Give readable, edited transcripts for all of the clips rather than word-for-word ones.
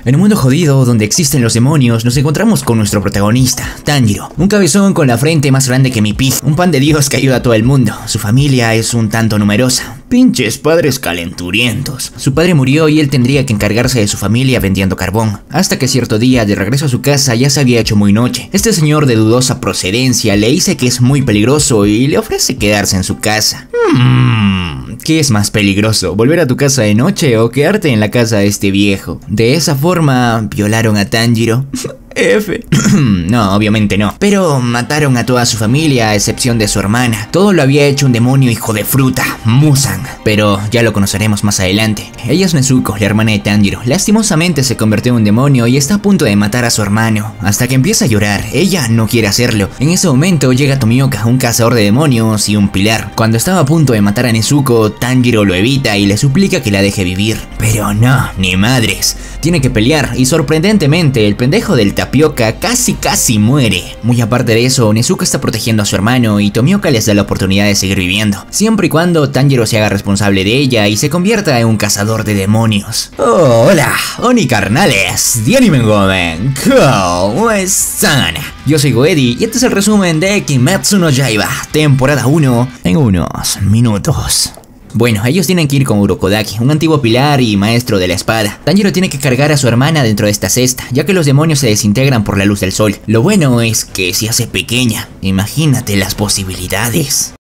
En un mundo jodido donde existen los demonios, nos encontramos con nuestro protagonista, Tanjiro, un cabezón con la frente más grande que mi pija, un pan de Dios que ayuda a todo el mundo. Su familia es un tanto numerosa. Pinches padres calenturientos. Su padre murió y él tendría que encargarse de su familia vendiendo carbón. Hasta que cierto día, de regreso a su casa, ya se había hecho muy noche. Este señor de dudosa procedencia le dice que es muy peligroso y le ofrece quedarse en su casa. ¿Qué es más peligroso? ¿Volver a tu casa de noche o quedarte en la casa de este viejo? De esa forma, violaron a Tanjiro. F. No, obviamente no. Pero mataron a toda su familia a excepción de su hermana. Todo lo había hecho un demonio hijo de fruta, Muzan. Pero ya lo conoceremos más adelante. Ella es Nezuko, la hermana de Tanjiro. Lastimosamente se convirtió en un demonio y está a punto de matar a su hermano. Hasta que empieza a llorar. Ella no quiere hacerlo. En ese momento llega Tomioka, un cazador de demonios y un pilar. Cuando estaba a punto de matar a Nezuko, Tanjiro lo evita y le suplica que la deje vivir. Pero no, ni madres. Tiene que pelear y sorprendentemente el pendejo del Tapioca casi muere. Muy aparte de eso, Nezuko está protegiendo a su hermano y Tomioka les da la oportunidad de seguir viviendo, siempre y cuando Tanjiro se haga responsable de ella y se convierta en un cazador de demonios. Oh, hola, Oni carnales, de Anime Gomen, ¿cómo están? Yo soy Goedi y este es el resumen de Kimetsu no Yaiba, temporada 1, en unos minutos. Bueno, ellos tienen que ir con Urokodaki, un antiguo pilar y maestro de la espada. Tanjiro tiene que cargar a su hermana dentro de esta cesta, ya que los demonios se desintegran por la luz del sol. Lo bueno es que se hace pequeña. Imagínate las posibilidades.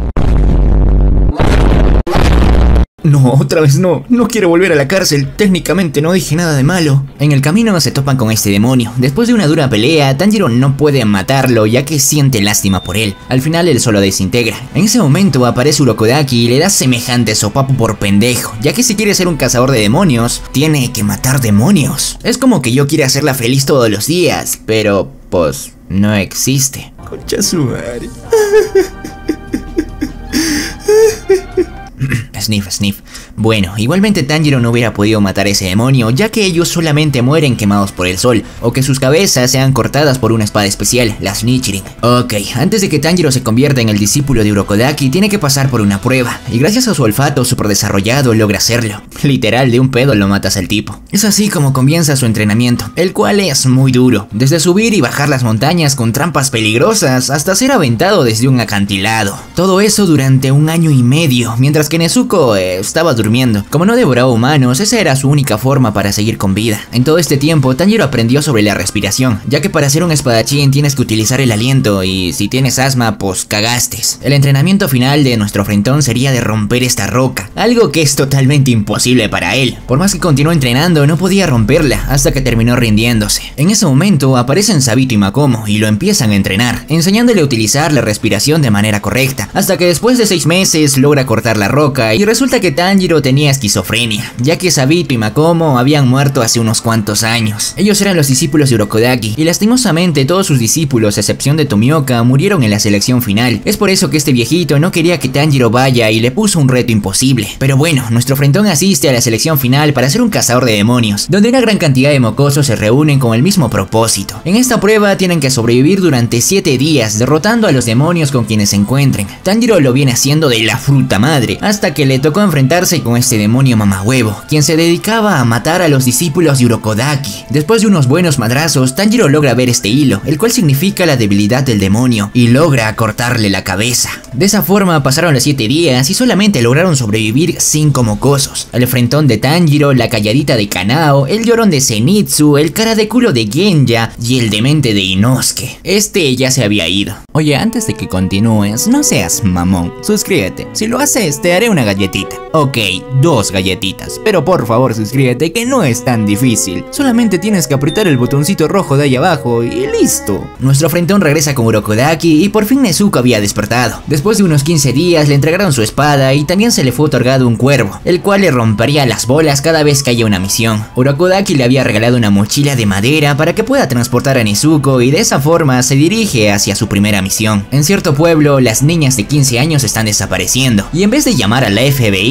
No, otra vez no quiero volver a la cárcel, técnicamente no dije nada de malo. En el camino se topan con este demonio. Después de una dura pelea, Tanjiro no puede matarlo ya que siente lástima por él. Al final él solo desintegra. En ese momento aparece Urokodaki y le da semejante sopapo por pendejo, ya que si quiere ser un cazador de demonios, tiene que matar demonios. Es como que yo quiera hacerla feliz todos los días, pero pues no existe. Concha su madre. Sniff. Bueno, igualmente Tanjiro no hubiera podido matar a ese demonio, ya que ellos solamente mueren quemados por el sol, o que sus cabezas sean cortadas por una espada especial, las Nichirin. Ok, antes de que Tanjiro se convierta en el discípulo de Urokodaki, tiene que pasar por una prueba, y gracias a su olfato super desarrollado logra hacerlo. Literal, de un pedo lo matas al tipo. Es así como comienza su entrenamiento, el cual es muy duro, desde subir y bajar las montañas con trampas peligrosas, hasta ser aventado desde un acantilado. Todo eso durante 1 año y medio, mientras que Nezuko estaba durmiendo. Como no devoraba humanos, esa era su única forma para seguir con vida. En todo este tiempo, Tanjiro aprendió sobre la respiración, ya que para ser un espadachín tienes que utilizar el aliento y si tienes asma, pues cagastes. El entrenamiento final de nuestro frentón sería de romper esta roca, algo que es totalmente imposible para él. Por más que continuó entrenando, no podía romperla, hasta que terminó rindiéndose. En ese momento aparecen Sabito y Makomo y lo empiezan a entrenar, enseñándole a utilizar la respiración de manera correcta, hasta que después de 6 meses logra cortar la roca y resulta que Tanjiro tenía esquizofrenia, ya que Sabito y Makomo habían muerto hace unos cuantos años. Ellos eran los discípulos de Urokodaki y lastimosamente todos sus discípulos, a excepción de Tomioka, murieron en la selección final. Es por eso que este viejito no quería que Tanjiro vaya y le puso un reto imposible. Pero bueno, nuestro frentón asiste a la selección final para ser un cazador de demonios, donde una gran cantidad de mocosos se reúnen con el mismo propósito. En esta prueba tienen que sobrevivir durante 7 días, derrotando a los demonios con quienes se encuentren. Tanjiro lo viene haciendo de la fruta madre, hasta que le tocó enfrentarse con este demonio mamahuevo, quien se dedicaba a matar a los discípulos de Urokodaki. Después de unos buenos madrazos, Tanjiro logra ver este hilo, el cual significa la debilidad del demonio, y logra cortarle la cabeza. De esa forma pasaron los 7 días y solamente lograron sobrevivir 5 mocosos. El frentón de Tanjiro, la calladita de Kanao, el llorón de Zenitsu, el cara de culo de Genya y el demente de Inosuke. Este ya se había ido. Oye, antes de que continúes, no seas mamón, suscríbete. Si lo haces, te haré una galletita. Ok, 2 galletitas, pero por favor suscríbete que no es tan difícil. Solamente tienes que apretar el botoncito rojo de ahí abajo y listo. Nuestro frentón regresa con Urokodaki y por fin Nezuko había despertado. Después de unos 15 días le entregaron su espada y también se le fue otorgado un cuervo, el cual le rompería las bolas cada vez que haya una misión. Urokodaki le había regalado una mochila de madera para que pueda transportar a Nezuko y de esa forma se dirige hacia su primera misión. En cierto pueblo, las niñas de 15 años están desapareciendo y en vez de llamar a la FBI, mejor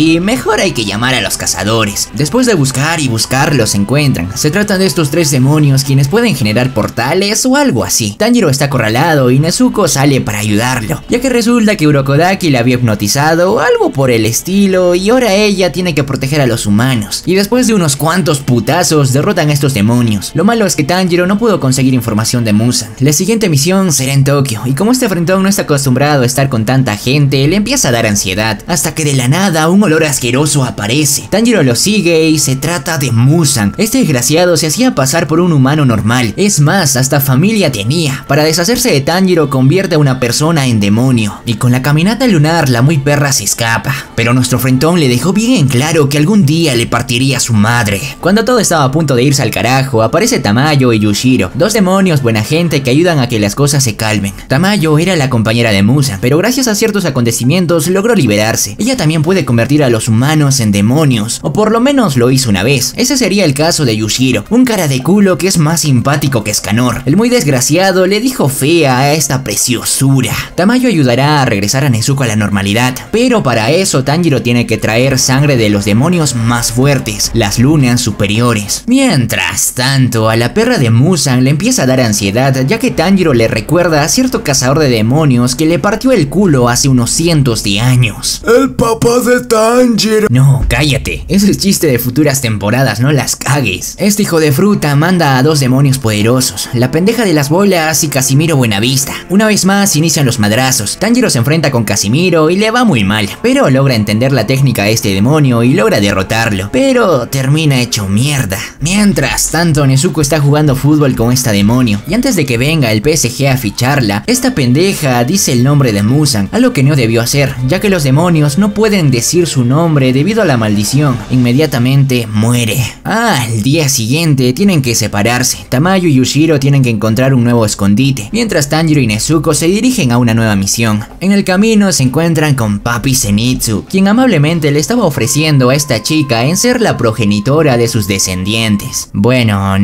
mejor hay que llamar a los cazadores. Después de buscar y buscar, los encuentran. Se tratan de estos 3 demonios quienes pueden generar portales o algo así. Tanjiro está acorralado y Nezuko sale para ayudarlo, ya que resulta que Urokodaki la había hipnotizado o algo por el estilo y ahora ella tiene que proteger a los humanos. Y después de unos cuantos putazos derrotan a estos demonios. Lo malo es que Tanjiro no pudo conseguir información de Muzan. La siguiente misión será en Tokio y como este frentón no está acostumbrado a estar con tanta gente, le empieza a dar ansiedad, hasta que de la nada un olor asqueroso aparece. Tanjiro lo sigue y se trata de Muzan. Este desgraciado se hacía pasar por un humano normal, es más, hasta familia tenía. Para deshacerse de Tanjiro convierte a una persona en demonio y con la caminata lunar la muy perra se escapa, pero nuestro frentón le dejó bien en claro que algún día le partiría a su madre. Cuando todo estaba a punto de irse al carajo, aparece Tamayo y Yushiro, 2 demonios buena gente que ayudan a que las cosas se calmen. Tamayo era la compañera de Muzan, pero gracias a ciertos acontecimientos logró liberarse. Ella también puede convertir a los humanos en demonios, o por lo menos lo hizo una vez. Ese sería el caso de Yushiro, un cara de culo que es más simpático que Escanor. El muy desgraciado le dijo fea a esta preciosura. Tamayo ayudará a regresar a Nezuko a la normalidad, pero para eso Tanjiro tiene que traer sangre de los demonios más fuertes, las lunas superiores. Mientras tanto, a la perra de Muzan le empieza a dar ansiedad, ya que Tanjiro le recuerda a cierto cazador de demonios que le partió el culo hace unos cientos de años. El papá de Tanjiro. No, cállate, ese es chiste de futuras temporadas, no las cagues. Este hijo de fruta manda a 2 demonios poderosos, la pendeja de las bolas y Casimiro Buenavista. Una vez más inician los madrazos. Tanjiro se enfrenta con Casimiro y le va muy mal, pero logra entender la técnica a este demonio y logra derrotarlo, pero termina hecho mierda. Mientras tanto, Nezuko está jugando fútbol con esta demonio y antes de que venga el PSG a ficharla, esta pendeja dice el nombre de Muzan, algo que no debió hacer, ya que los demonios no pueden decir su nombre debido a la maldición. Inmediatamente muere. Al día siguiente tienen que separarse. Tamayo y Yushiro tienen que encontrar un nuevo escondite, mientras Tanjiro y Nezuko se dirigen a una nueva misión. En el camino se encuentran con Papi Zenitsu, quien amablemente le estaba ofreciendo a esta chica en ser la progenitora de sus descendientes. Bueno,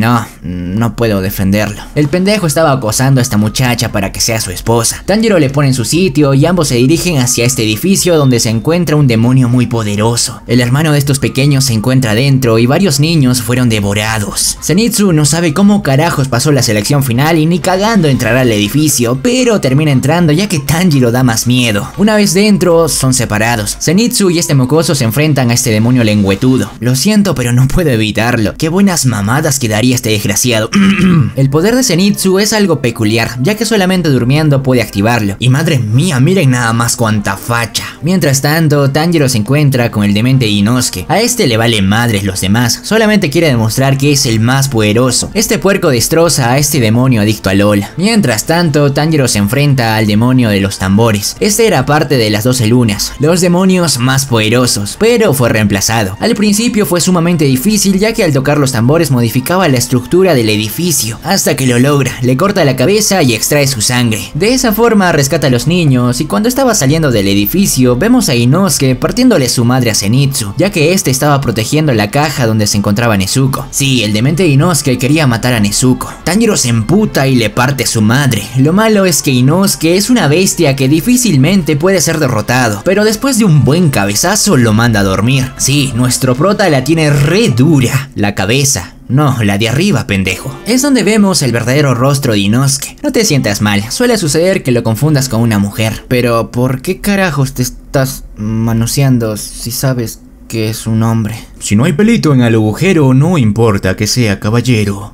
no puedo defenderlo. El pendejo estaba acosando a esta muchacha para que sea su esposa. Tanjiro le pone en su sitio y ambos se dirigen hacia este edificio donde se encuentra un demonio muy poderoso. El hermano de estos pequeños se encuentra dentro y varios niños fueron devorados. Zenitsu no sabe cómo carajos pasó la selección final y ni cagando entrará al edificio, pero termina entrando ya que Tanjiro da más miedo. Una vez dentro, son separados. Zenitsu y este mocoso se enfrentan a este demonio lengüetudo. Lo siento, pero no puedo evitarlo. Qué buenas mamadas que daría este desgraciado. El poder de Zenitsu es algo peculiar, ya que solamente durmiendo puede activarlo. Y madre mía, miren nada más cuánta facha. Mientras tanto, Tanjiro se encuentra con el demente Inosuke. A este le vale madres los demás, solamente quiere demostrar que es el más poderoso. Este puerco destroza a este demonio adicto a LOL. Mientras tanto, Tanjiro se enfrenta al demonio de los tambores. Este era parte de las 12 lunas, los demonios más poderosos, pero fue reemplazado. Al principio fue sumamente difícil, ya que al tocar los tambores modificaba la estructura del edificio, hasta que lo logra, le corta la cabeza y extrae su sangre. De esa forma rescata a los niños, y cuando estaba saliendo del edificio, vemos a Inosuke partiéndole su madre a Zenitsu, ya que este estaba protegiendo la caja donde se encontraba Nezuko. Sí, el demente Inosuke quería matar a Nezuko. Tanjiro se emputa y le parte su madre. Lo malo es que Inosuke es una bestia que difícilmente puede ser derrotado, pero después de un buen cabezazo lo manda a dormir. Sí, nuestro prota la tiene re dura, la cabeza. No, la de arriba, pendejo. Es donde vemos el verdadero rostro de Inosuke. No te sientas mal, suele suceder que lo confundas con una mujer. Pero, ¿por qué carajos te estás manoseando si sabes que es un hombre? Si no hay pelito en el agujero, no importa que sea caballero.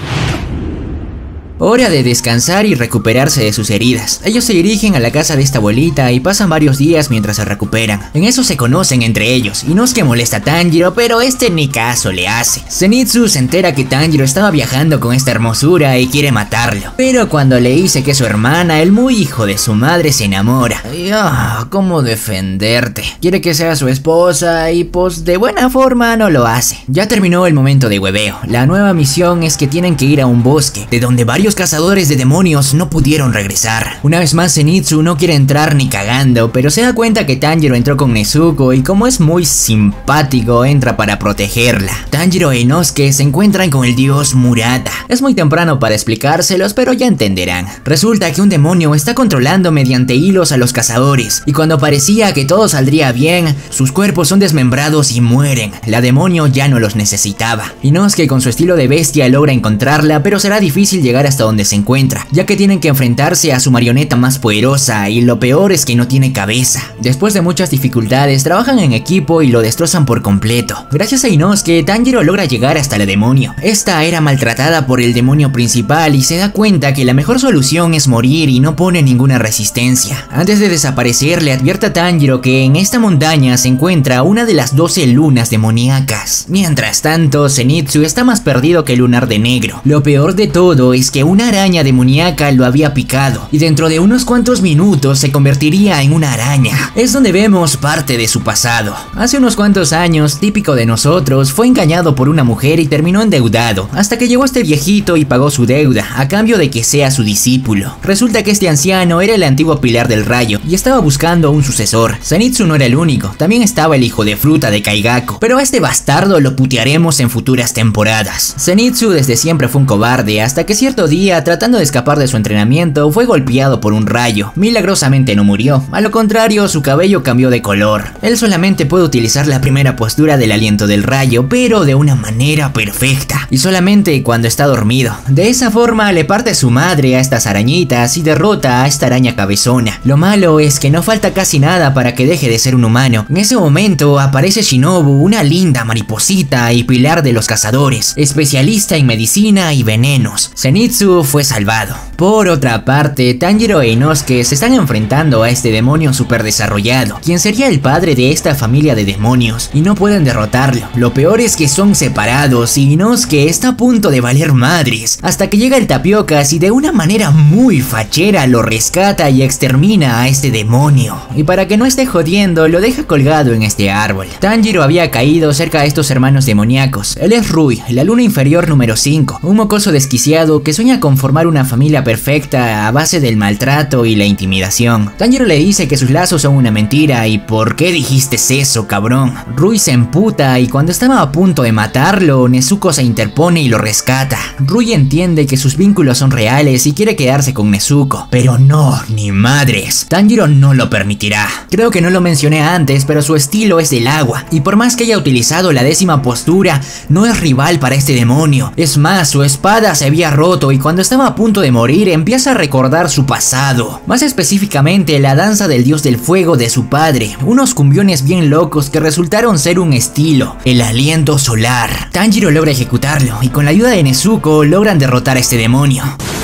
Hora de descansar y recuperarse de sus heridas. Ellos se dirigen a la casa de esta abuelita y pasan varios días mientras se recuperan. En eso se conocen entre ellos. Inosuke molesta a Tanjiro, pero este ni caso le hace. Zenitsu se entera que Tanjiro estaba viajando con esta hermosura y quiere matarlo. Pero cuando le dice que es su hermana, el muy hijo de su madre se enamora. Y ¿cómo defenderte? Quiere que sea su esposa y pues de buena forma no lo hace. Ya terminó el momento de hueveo. La nueva misión es que tienen que ir a un bosque, de donde varios aquellos cazadores de demonios no pudieron regresar. Una vez más Zenitsu no quiere entrar ni cagando, pero se da cuenta que Tanjiro entró con Nezuko y como es muy simpático entra para protegerla. Tanjiro e Inosuke se encuentran con el dios Murata. Es muy temprano para explicárselos, pero ya entenderán. Resulta que un demonio está controlando mediante hilos a los cazadores, y cuando parecía que todo saldría bien, sus cuerpos son desmembrados y mueren. La demonio ya no los necesitaba. Inosuke con su estilo de bestia logra encontrarla, pero será difícil llegar hasta donde se encuentra, ya que tienen que enfrentarse a su marioneta más poderosa, y lo peor es que no tiene cabeza. Después de muchas dificultades, trabajan en equipo y lo destrozan por completo. Gracias a Inosuke, Tanjiro logra llegar hasta la demonio. Esta era maltratada por el demonio principal y se da cuenta que la mejor solución es morir y no pone ninguna resistencia. Antes de desaparecer, le advierte a Tanjiro que en esta montaña se encuentra una de las 12 lunas demoníacas. Mientras tanto, Zenitsu está más perdido que el lunar de negro. Lo peor de todo es que una araña demoníaca lo había picado y dentro de unos cuantos minutos se convertiría en una araña. Es donde vemos parte de su pasado. Hace unos cuantos años, típico de nosotros, fue engañado por una mujer y terminó endeudado, hasta que llegó este viejito y pagó su deuda a cambio de que sea su discípulo. Resulta que este anciano era el antiguo Pilar del Rayo y estaba buscando un sucesor. Zenitsu no era el único, también estaba el hijo de fruta de Kaigaku, pero a este bastardo lo putearemos en futuras temporadas. Zenitsu desde siempre fue un cobarde, hasta que cierto día, tratando de escapar de su entrenamiento, fue golpeado por un rayo. Milagrosamente no murió, a lo contrario su cabello cambió de color. Él solamente puede utilizar la primera postura del aliento del rayo, pero de una manera perfecta, y solamente cuando está dormido. De esa forma le parte su madre a estas arañitas y derrota a esta araña cabezona. Lo malo es que no falta casi nada para que deje de ser un humano. En ese momento aparece Shinobu, una linda mariposita y pilar de los cazadores, especialista en medicina y venenos. Zenitsu fue salvado. Por otra parte, Tanjiro e Inosuke se están enfrentando a este demonio super desarrollado, quien sería el padre de esta familia de demonios, y no pueden derrotarlo. Lo peor es que son separados y Inosuke está a punto de valer madres, hasta que llega el Tapiocas y de una manera muy fachera lo rescata y extermina a este demonio. Y para que no esté jodiendo, lo deja colgado en este árbol. Tanjiro había caído cerca de estos hermanos demoníacos. Él es Rui, la luna inferior número 5, un mocoso desquiciado que sueña con formar una familia perfecta a base del maltrato y la intimidación. Tanjiro le dice que sus lazos son una mentira y ¿por qué dijiste eso, cabrón? Rui se emputa y cuando estaba a punto de matarlo, Nezuko se interpone y lo rescata. Rui entiende que sus vínculos son reales y quiere quedarse con Nezuko, pero no, ni madres. Tanjiro no lo permitirá. Creo que no lo mencioné antes, pero su estilo es del agua, y por más que haya utilizado la 10ª postura, no es rival para este demonio. Es más, su espada se había roto y cuando estaba a punto de morir empieza a recordar su pasado, más específicamente la danza del dios del fuego de su padre, unos cumbiones bien locos que resultaron ser un estilo, el aliento solar. Tanjiro logra ejecutarlo y con la ayuda de Nezuko logran derrotar a este demonio.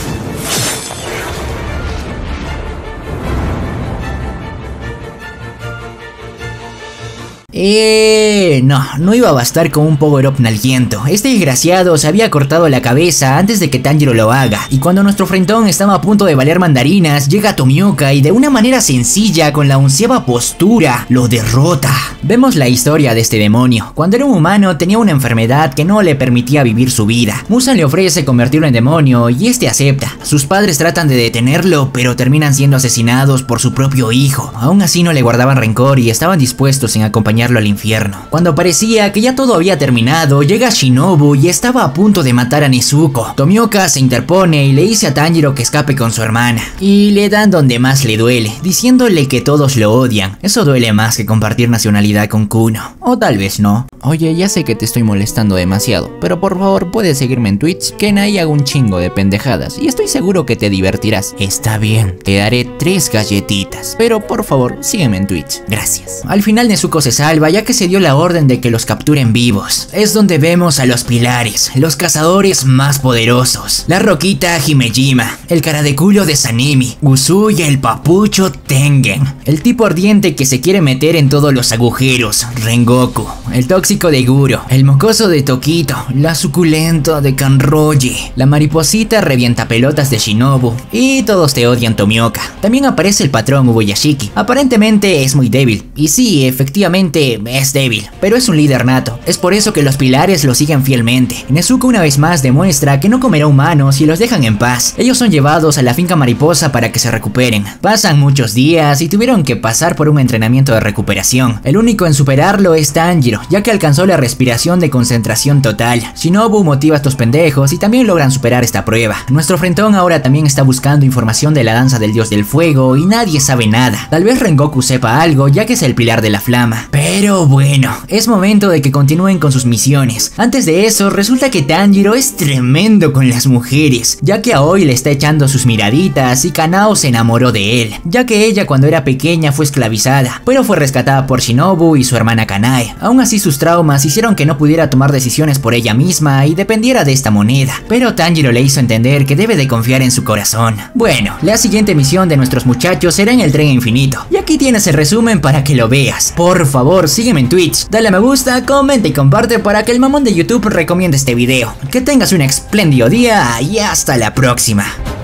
No iba a bastar con un power-up nalguiento. Este desgraciado se había cortado la cabeza antes de que Tanjiro lo haga, y cuando nuestro frentón estaba a punto de valer mandarinas, llega Tomioka y de una manera sencilla, con la 11ª postura, lo derrota. Vemos la historia de este demonio. Cuando era un humano tenía una enfermedad que no le permitía vivir su vida. Musan le ofrece convertirlo en demonio y este acepta. Sus padres tratan de detenerlo, pero terminan siendo asesinados por su propio hijo. Aún así no le guardaban rencor y estaban dispuestos en acompañarlo al infierno. Cuando parecía que ya todo había terminado, llega Shinobu y estaba a punto de matar a Nezuko. Tomioka se interpone y le dice a Tanjiro que escape con su hermana, y le dan donde más le duele, diciéndole que todos lo odian. Eso duele más que compartir nacionalidad con Kuno, o tal vez no. Oye, ya sé que te estoy molestando demasiado, pero por favor puedes seguirme en Twitch, que en ahí hago un chingo de pendejadas y estoy seguro que te divertirás. Está bien, te daré 3 galletitas, pero por favor sígueme en Twitch, gracias. Al final Nezuko se salva ya que se dio la orden de que los capturen vivos. Es donde vemos a los pilares, los cazadores más poderosos, la roquita Himejima, el cara de culo de Sanemi, Uzui y el papucho Tengen, el tipo ardiente que se quiere meter en todos los agujeros, Rengoku, el tóxico de Guro, el mocoso de Tokito, la suculenta de Kanroji, la mariposita revienta pelotas de Shinobu, y todos te odian Tomioka. También aparece el patrón Ubuyashiki, aparentemente es muy débil, y sí, efectivamente simplemente es débil, pero es un líder nato. Es por eso que los pilares lo siguen fielmente. Nezuko una vez más demuestra que no comerá humanos y los dejan en paz. Ellos son llevados a la finca mariposa para que se recuperen. Pasan muchos días y tuvieron que pasar por un entrenamiento de recuperación. El único en superarlo es Tanjiro, ya que alcanzó la respiración de concentración total. Shinobu motiva a estos pendejos y también logran superar esta prueba. Nuestro frentón ahora también está buscando información de la danza del dios del fuego y nadie sabe nada. Tal vez Rengoku sepa algo, ya que es el pilar de la flama. Pero bueno, es momento de que continúen con sus misiones. Antes de eso, resulta que Tanjiro es tremendo con las mujeres, ya que Aoi le está echando sus miraditas y Kanao se enamoró de él, ya que ella cuando era pequeña fue esclavizada, pero fue rescatada por Shinobu y su hermana Kanae. Aún así sus traumas hicieron que no pudiera tomar decisiones por ella misma y dependiera de esta moneda, pero Tanjiro le hizo entender que debe de confiar en su corazón. Bueno, la siguiente misión de nuestros muchachos será en el tren infinito, y aquí tienes el resumen para que lo veas. Por favor, sígueme en Twitch, dale a me gusta, comenta y comparte para que el mamón de YouTube recomiende este video. Que tengas un espléndido día y hasta la próxima.